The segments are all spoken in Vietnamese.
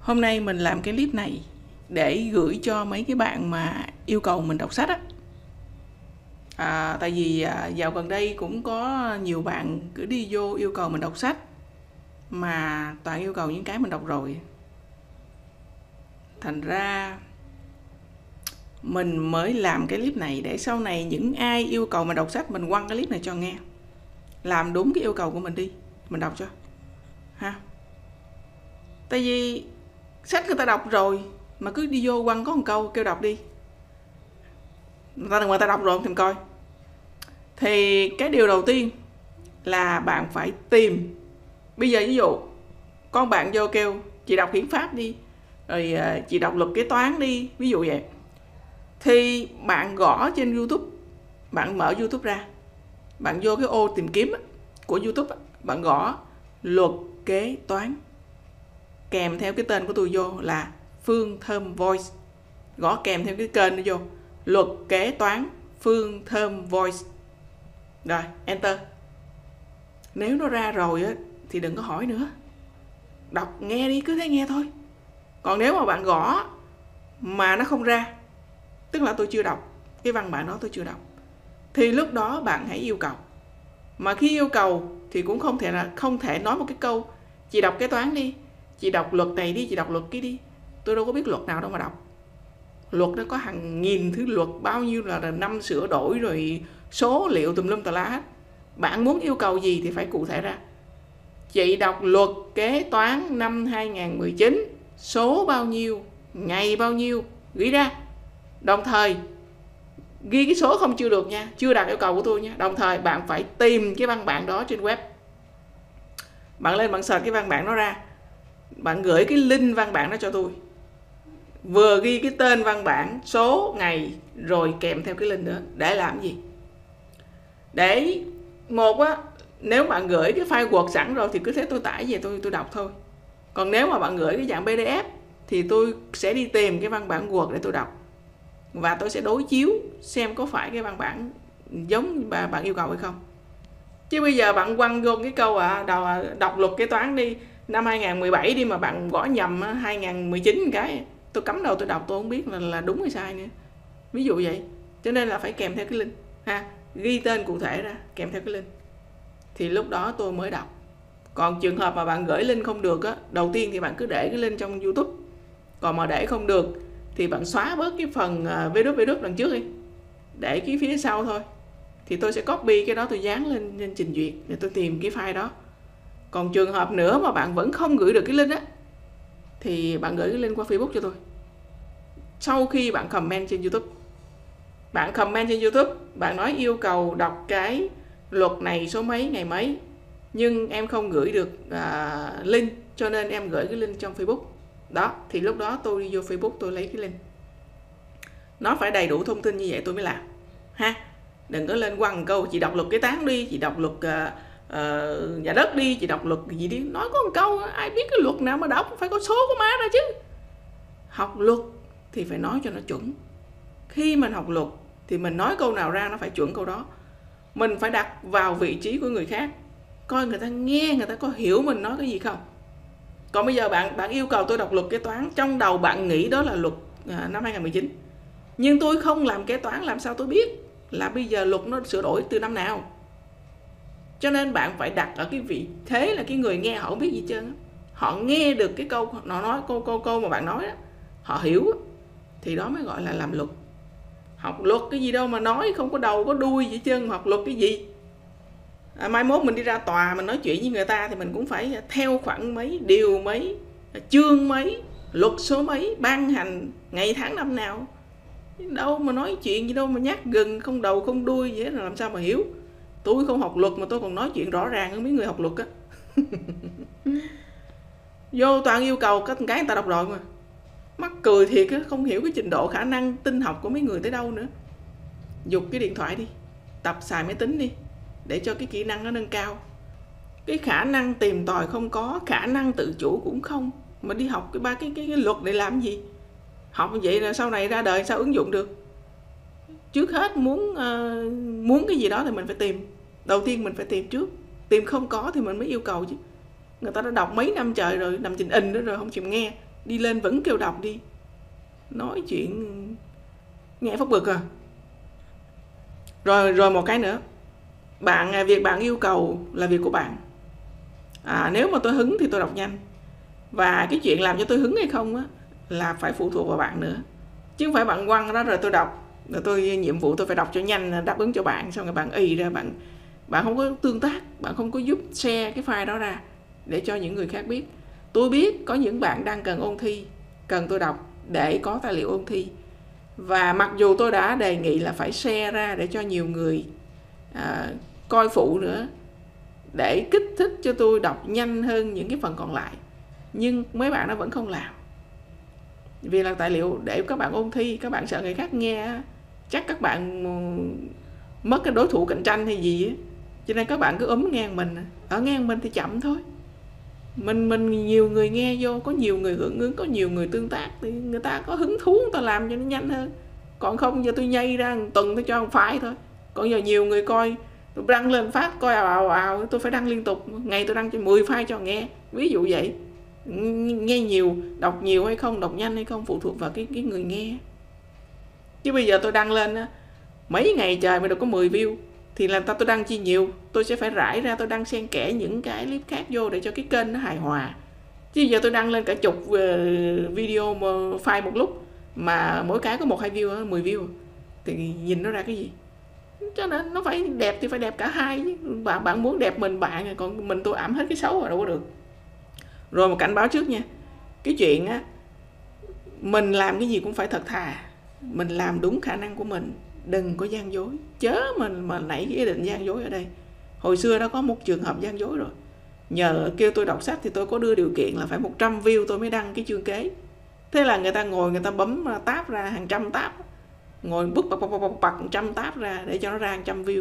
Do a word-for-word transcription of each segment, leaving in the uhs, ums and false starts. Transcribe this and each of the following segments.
Hôm nay mình làm cái clip này để gửi cho mấy cái bạn mà yêu cầu mình đọc sách á. À, tại vì à, dạo gần đây cũng có nhiều bạn cứ đi vô yêu cầu mình đọc sách mà toàn yêu cầu những cái mình đọc rồi. Thành ra mình mới làm cái clip này để sau này những ai yêu cầu mình đọc sách mình quăng cái clip này cho nghe. Làm đúng cái yêu cầu của mình đi, mình đọc cho ha. Tại vì sách người ta đọc rồi mà cứ đi vô quăng có một câu kêu đọc đi. Người ta, người ta đọc rồi thì coi. Thì cái điều đầu tiên là bạn phải tìm. Bây giờ ví dụ con bạn vô kêu chị đọc hiến pháp đi, rồi chị đọc luật kế toán đi, ví dụ vậy. Thì bạn gõ trên YouTube, bạn mở YouTube ra, bạn vô cái ô tìm kiếm của YouTube, bạn gõ luật kế toán, kèm theo cái tên của tôi vô là Phương Thơm Voice. Gõ kèm theo cái kênh nó vô luật kế toán Phương Thơm Voice. Rồi, enter. Nếu nó ra rồi á thì đừng có hỏi nữa. Đọc nghe đi, cứ thế nghe thôi. Còn nếu mà bạn gõ mà nó không ra, tức là tôi chưa đọc cái văn bản đó, tôi chưa đọc, thì lúc đó bạn hãy yêu cầu. Mà khi yêu cầu thì cũng không thể là không thể nói một cái câu chị đọc kế toán đi, chị đọc luật này đi, chị đọc luật kia đi. Tôi đâu có biết luật nào đâu mà đọc. Luật nó có hàng nghìn thứ luật, bao nhiêu là năm sửa đổi, rồi số liệu tùm lum tà lá hết. Bạn muốn yêu cầu gì thì phải cụ thể ra. Chị đọc luật kế toán năm hai nghìn không trăm mười chín, số bao nhiêu, ngày bao nhiêu, ghi ra. Đồng thời ghi cái số không chưa được nha, chưa đạt yêu cầu của tôi nha. Đồng thời bạn phải tìm cái văn bản đó trên web. Bạn lên bạn search cái văn bản đó ra, bạn gửi cái link văn bản đó cho tôi. Vừa ghi cái tên văn bản, số, ngày, rồi kèm theo cái link nữa. Để làm gì? Để một á, nếu bạn gửi cái file Word sẵn rồi thì cứ thế tôi tải về tôi tôi đọc thôi. Còn nếu mà bạn gửi cái dạng pê đê ép thì tôi sẽ đi tìm cái văn bản Word để tôi đọc. Và tôi sẽ đối chiếu xem có phải cái văn bản giống bạn yêu cầu hay không. Chứ bây giờ bạn quăng vô cái câu à, đọc luật kế toán đi năm hai nghìn không trăm mười bảy đi mà bạn gõ nhầm hai nghìn không trăm mười chín cái, tôi cắm đầu tôi đọc tôi không biết là, là đúng hay sai nữa. Ví dụ vậy. Cho nên là phải kèm theo cái link ha, ghi tên cụ thể ra kèm theo cái link. Thì lúc đó tôi mới đọc. Còn trường hợp mà bạn gửi link không được á, đầu tiên thì bạn cứ để cái link trong YouTube. Còn mà để không được thì bạn xóa bớt cái phần www đằng trước đi, để cái phía sau thôi. Thì tôi sẽ copy cái đó tôi dán lên, lên trình duyệt để tôi tìm cái file đó. Còn trường hợp nữa mà bạn vẫn không gửi được cái link á, thì bạn gửi cái link qua Facebook cho tôi. Sau khi bạn comment trên YouTube, bạn comment trên YouTube, bạn nói yêu cầu đọc cái luật này số mấy ngày mấy, nhưng em không gửi được uh, link, cho nên em gửi cái link trong Facebook. Đó, thì lúc đó tôi đi vô Facebook tôi lấy cái link. Nó phải đầy đủ thông tin như vậy tôi mới làm ha. Đừng có lên quăng câu chị đọc luật kế toán đi, chị đọc luật uh, uh, nhà đất đi, chị đọc luật gì đi. Nói có một câu, ai biết cái luật nào mà đọc, phải có số có má ra chứ. Học luật thì phải nói cho nó chuẩn. Khi mình học luật thì mình nói câu nào ra nó phải chuẩn câu đó. Mình phải đặt vào vị trí của người khác, coi người ta nghe, người ta có hiểu mình nói cái gì không. Còn bây giờ bạn bạn yêu cầu tôi đọc luật kế toán, trong đầu bạn nghĩ đó là luật à, năm hai nghìn không trăm mười chín. Nhưng tôi không làm kế toán, làm sao tôi biết là bây giờ luật nó sửa đổi từ năm nào. Cho nên bạn phải đặt ở cái vị thế là cái người nghe họ không biết gì hết trơn. Họ nghe được cái câu nó nói câu câu câu mà bạn nói đó, họ hiểu, thì đó mới gọi là làm luật. Học luật cái gì đâu mà nói không có đầu có đuôi gì hết trơn, học luật cái gì. À, mai mốt mình đi ra tòa mình nói chuyện với người ta thì mình cũng phải theo khoảng mấy, điều mấy, chương mấy, luật số mấy, ban hành ngày tháng năm nào. Đâu mà nói chuyện gì đâu mà nhát gừng, không đầu không đuôi vậy là làm sao mà hiểu. Tôi không học luật mà tôi còn nói chuyện rõ ràng hơn mấy người học luật á. Vô toàn yêu cầu cái cái người ta đọc rồi mà. Mắc cười thiệt á, không hiểu cái trình độ khả năng tin học của mấy người tới đâu nữa. Giục cái điện thoại đi, tập xài máy tính đi, để cho cái kỹ năng nó nâng cao. Cái khả năng tìm tòi không có, khả năng tự chủ cũng không, mà đi học cái ba cái, cái cái luật để làm gì? Học vậy là sau này ra đời sao ứng dụng được? Trước hết muốn uh, muốn cái gì đó thì mình phải tìm. Đầu tiên mình phải tìm trước. Tìm không có thì mình mới yêu cầu chứ. Người ta đã đọc mấy năm trời rồi, nằm trình in đó rồi không chịu nghe. đi lên vẫn kêu đọc đi. Nói chuyện nghe phát bực à. Rồi rồi một cái nữa. Bạn việc bạn yêu cầu là việc của bạn. À, nếu mà tôi hứng thì tôi đọc nhanh. Và cái chuyện làm cho tôi hứng hay không á là phải phụ thuộc vào bạn nữa. Chứ không phải bạn quăng đó rồi tôi đọc, rồi tôi nhiệm vụ tôi phải đọc cho nhanh đáp ứng cho bạn, xong rồi bạn ì ra, bạn bạn không có tương tác, bạn không có giúp share cái file đó ra để cho những người khác biết. Tôi biết có những bạn đang cần ôn thi, cần tôi đọc để có tài liệu ôn thi. Và mặc dù tôi đã đề nghị là phải share ra để cho nhiều người à, coi phụ nữa, để kích thích cho tôi đọc nhanh hơn những cái phần còn lại, nhưng mấy bạn nó vẫn không làm. Vì là tài liệu để các bạn ôn thi, các bạn sợ người khác nghe, chắc các bạn mất cái đối thủ cạnh tranh hay gì á, cho nên các bạn cứ ấm ngang mình. Ở ngang mình thì chậm thôi. Mình mình nhiều người nghe vô, có nhiều người hưởng ứng, có nhiều người tương tác thì người ta có hứng thú, người ta làm cho nó nhanh hơn. Còn không giờ tôi nhây ra một tuần tôi cho một file thôi. Còn giờ nhiều người coi, tôi đăng lên phát coi ào ào ào, tôi phải đăng liên tục, ngày tôi đăng cho mười file cho nghe, ví dụ vậy. Nghe nhiều, đọc nhiều hay không, đọc nhanh hay không phụ thuộc vào cái cái người nghe. Chứ bây giờ tôi đăng lên á, mấy ngày trời mới được có mười view thì làm ta tôi đăng chi nhiều, tôi sẽ phải rải ra, tôi đăng xen kẽ những cái clip khác vô để cho cái kênh nó hài hòa. Chứ giờ tôi đăng lên cả chục video mà file một lúc mà mỗi cái có một hai view, mười view thì nhìn nó ra cái gì. Cho nên nó phải đẹp thì phải đẹp cả hai chứ. Bạn bạn muốn đẹp mình bạn, còn mình tôi ảm hết cái xấu rồi đâu có được. Rồi một cảnh báo trước nha, cái chuyện á, mình làm cái gì cũng phải thật thà, mình làm đúng khả năng của mình, đừng có gian dối. Chớ mình mà nảy cái ý định gian dối ở đây. Hồi xưa đã có một trường hợp gian dối rồi. Nhờ kêu tôi đọc sách thì tôi có đưa điều kiện là phải một trăm view tôi mới đăng cái chương kế. Thế là người ta ngồi, người ta bấm tab ra hàng trăm tab, ngồi bút bật bật bật bật một trăm tab ra để cho nó ra hàng trăm view.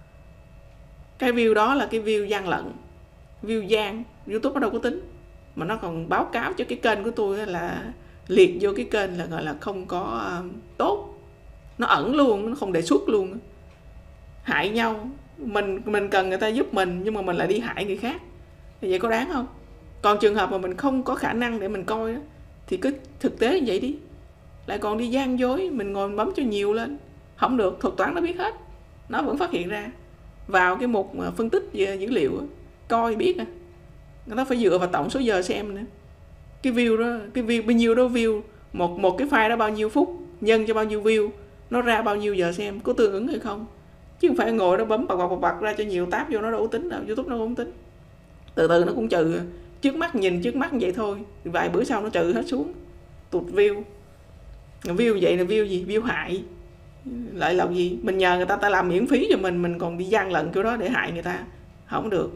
Cái view đó là cái view gian lận, view gian, YouTube nó đâu có tính. Mà nó còn báo cáo cho cái kênh của tôi là liệt vô cái kênh là gọi là không có uh, tốt. Nó ẩn luôn, nó không đề xuất luôn. Hại nhau. Mình mình cần người ta giúp mình, nhưng mà mình lại đi hại người khác. Thì vậy có đáng không? Còn trường hợp mà mình không có khả năng để mình coi đó, thì cứ thực tế như vậy đi. Lại còn đi gian dối, mình ngồi mình bấm cho nhiều lên. Không được, thuật toán nó biết hết. Nó vẫn phát hiện ra. Vào cái mục phân tích về dữ liệu, coi biết à. Người ta phải dựa vào tổng số giờ xem nữa. Cái view đó, cái view bao nhiêu đó view, một một cái file đó bao nhiêu phút, nhân cho bao nhiêu view, nó ra bao nhiêu giờ xem, có tương ứng hay không. Chứ không phải ngồi nó bấm bật bật bật ra cho nhiều tab vô, nó đâu có tính đâu, YouTube nó không tính. Từ từ nó cũng trừ, trước mắt nhìn trước mắt vậy thôi, vài bữa sau nó trừ hết xuống, tụt view. View vậy là view gì? View hại. Lại là gì? Mình nhờ người ta ta làm miễn phí cho mình, mình còn đi gian lận kiểu đó để hại người ta. Không được.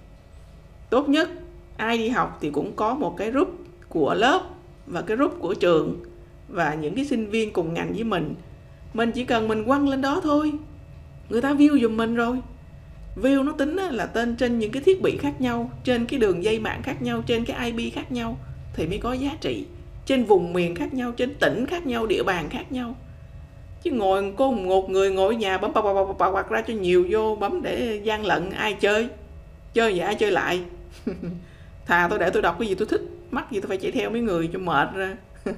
Tốt nhất ai đi học thì cũng có một cái group của lớp và cái group của trường và những cái sinh viên cùng ngành với mình. Mình chỉ cần mình quăng lên đó thôi, người ta view giùm mình rồi. View nó tính là tên trên những cái thiết bị khác nhau, trên cái đường dây mạng khác nhau, trên cái i pê khác nhau thì mới có giá trị. Trên vùng miền khác nhau, trên tỉnh khác nhau, địa bàn khác nhau. Chứ ngồi có một người ngồi ở nhà bấm bạc bạc bạc bạc ra cho nhiều vô, bấm để gian lận, ai chơi? Chơi vậy ai chơi lại? Thà tôi để tôi đọc cái gì tôi thích, mắc gì tôi phải chạy theo mấy người cho mệt ra.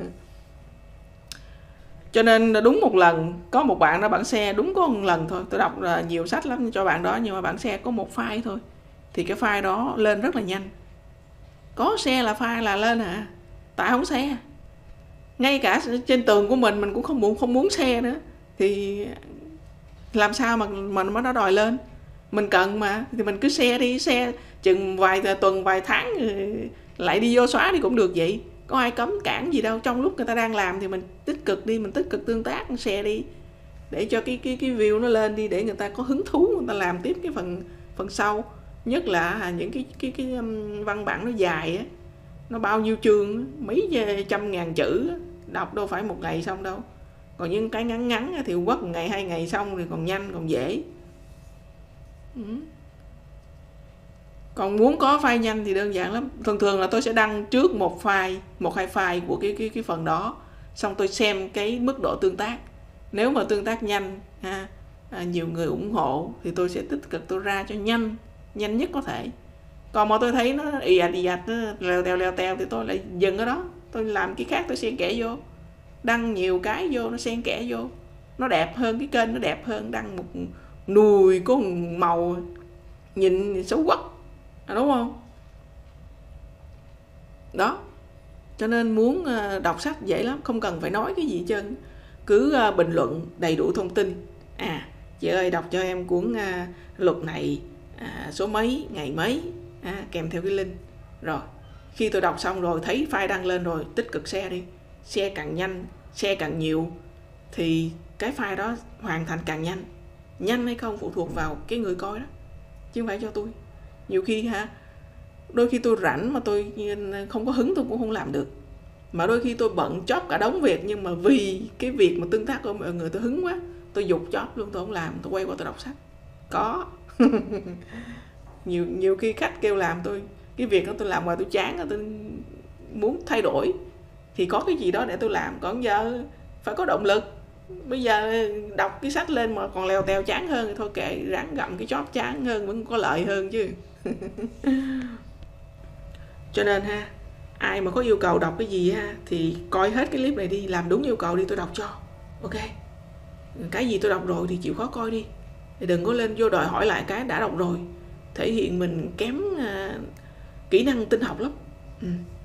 Cho nên đúng một lần, có một bạn đó bạn share đúng có một lần thôi. Tôi đọc là nhiều sách lắm cho bạn đó, nhưng mà bạn share có một file thôi. Thì cái file đó lên rất là nhanh. Có share là file là lên hả? Tại không share. Ngay cả trên tường của mình, mình cũng không muốn, không muốn share nữa. Thì làm sao mà, mà nó đòi lên? Mình cần mà, thì mình cứ share đi, share chừng vài tuần, vài tháng lại đi vô xóa thì cũng được vậy. Có ai cấm cản gì đâu. Trong lúc người ta đang làm thì mình tích cực đi, mình tích cực tương tác, share đi, để cho cái cái cái view nó lên đi, để người ta có hứng thú, người ta làm tiếp cái phần phần sau. Nhất là những cái cái cái văn bản nó dài á, nó bao nhiêu chương, mấy trăm ngàn chữ, đọc đâu phải một ngày xong đâu. Còn những cái ngắn ngắn thì quất một ngày hai ngày xong thì còn nhanh, còn dễ. Ừ. Còn muốn có file nhanh thì đơn giản lắm. Thường thường là tôi sẽ đăng trước một file, một hai file của cái cái cái phần đó, xong tôi xem cái mức độ tương tác. Nếu mà tương tác nhanh ha, à, nhiều người ủng hộ thì tôi sẽ tích cực tôi ra cho nhanh, nhanh nhất có thể. Còn mà tôi thấy nó ì ạch ì ạch, nó leo teo leo teo thì tôi lại dừng ở đó, tôi làm cái khác tôi xen kẽ vô, đăng nhiều cái vô nó xen kẽ vô, nó đẹp hơn, cái kênh nó đẹp hơn. Đăng một nùi có một màu nhìn xấu quắc, đúng không? Đó, cho nên muốn đọc sách dễ lắm, không cần phải nói cái gì hết trơn, cứ bình luận đầy đủ thông tin. À, chị ơi đọc cho em cuốn luật này à, số mấy, ngày mấy, à, kèm theo cái link. Rồi, khi tôi đọc xong rồi, thấy file đăng lên rồi, tích cực share đi. Share càng nhanh, share càng nhiều, thì cái file đó hoàn thành càng nhanh. Nhanh hay không phụ thuộc vào cái người coi đó, chứ không phải cho tôi. Nhiều khi ha, đôi khi tôi rảnh mà tôi không có hứng tôi cũng không làm được. Mà đôi khi tôi bận chóp cả đống việc, nhưng mà vì cái việc mà tương tác của mọi người tôi hứng quá, tôi dục chóp luôn, tôi không làm, tôi quay qua tôi đọc sách. Có nhiều nhiều khi khách kêu làm tôi cái việc đó, tôi làm ngoài tôi chán, tôi muốn thay đổi thì có cái gì đó để tôi làm. Còn giờ phải có động lực. Bây giờ đọc cái sách lên mà còn lèo tèo chán hơn thì thôi kệ, ráng gặm cái chóp chán hơn vẫn có lợi hơn chứ. Cho nên ha, ai mà có yêu cầu đọc cái gì ha thì coi hết cái clip này đi, làm đúng yêu cầu đi, tôi đọc cho. Ok, cái gì tôi đọc rồi thì chịu khó coi đi, thì đừng có lên vô đòi hỏi lại cái đã đọc rồi, thể hiện mình kém uh, kỹ năng tin học lắm. Ừ.